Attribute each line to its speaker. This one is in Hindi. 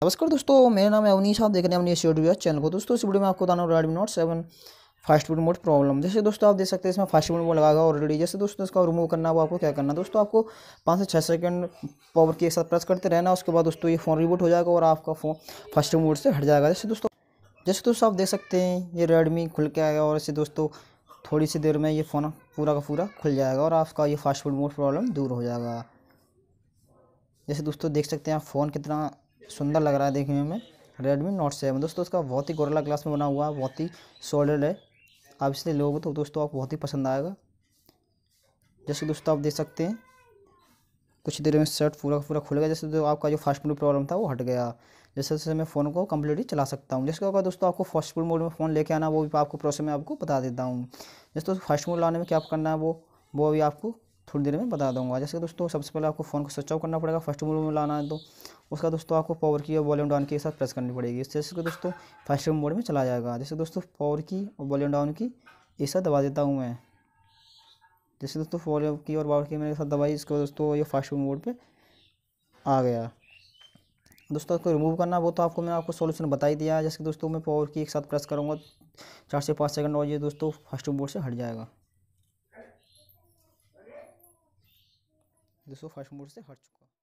Speaker 1: नमस्कार दोस्तों, मेरा नाम है अवनीश। आप देख रहे हैं अवनीश यूट्यूब चैनल को। दोस्तों इस वीडियो में आपको बताना Redmi Note 7 fastboot mode problem. जैसे दोस्तों आप देख सकते हैं इसमें फास्ट फूड मोड लगा हुआ ऑलरेडी। जैसे दोस्तों इसका रिमूव करना है वो आपको क्या करना है, दोस्तों आपको 5 से 6 सेकंड पावर की एक साथ प्रेस करते रहना। उसके बाद दोस्तों ये फ़ोन रिबूट हो जाएगा और आपका फ़ोन फास्ट मोड से हट जाएगा। जैसे दोस्तों आप देख सकते हैं ये रेडमी खुल के आएगा और इसे दोस्तों थोड़ी सी देर में ये फ़ोन पूरा का पूरा खुल जाएगा और आपका ये फास्ट फूड मोड प्रॉब्लम दूर हो जाएगा। जैसे दोस्तों देख सकते हैं आप फ़ोन कितना सुंदर लग रहा है देखने में। Redmi Note 7 दोस्तों इसका बहुत ही गोरिल्ला ग्लास में बना हुआ है, बहुत ही सॉलिड है। आप इसे लोगे तो दोस्तों आपको बहुत ही पसंद आएगा। जैसे दोस्तों आप देख सकते हैं कुछ देर में शर्ट पूरा का पूरा खुल गया। जैसे तो आपका जो फास्ट फूड प्रॉब्लम था वो हट गया। जैसे मैं फ़ोन को कम्प्लीटली चला सकता हूँ। जैसे होगा दोस्तों आपको फास्ट फूड मोड में फ़ोन लेके आना, वो भी आपको प्रोसेस में आपको बता देता हूँ। जैसे दोस्तों फास्ट फूड लाने में क्या करना है वो भी आपको थोड़ी देर में बता दूंगा। जैसे दोस्तों सबसे पहले आपको फ़ोन को स्विच ऑफ करना पड़ेगा। फर्स्ट मोड में लाना है तो उसका दोस्तों आपको पावर की और वॉल्यूम डाउन की एक साथ प्रेस करनी पड़ेगी। जैसे कि दोस्तों फर्स्ट मोड में चला जाएगा। जैसे दोस्तों पावर की और वॉल्यूम डाउन की एक साथ दबा देता हूँ मैं। जैसे दोस्तों वॉल्यूम की और पावर की मैंने एक साथ दबाई, इसको दोस्तों ये फास्ट मोड पे आ गया। दोस्तों इसको रिमूव करना वो तो मैंने आपको सॉल्यूशन बता ही दिया है। जैसे दोस्तों मैं पावर की एक साथ प्रेस करूँगा 4 से 5 सेकंड और ये दोस्तों फर्स्ट मोड से हट जाएगा। दोस्तों फर्स्ट मोड से हट चुका।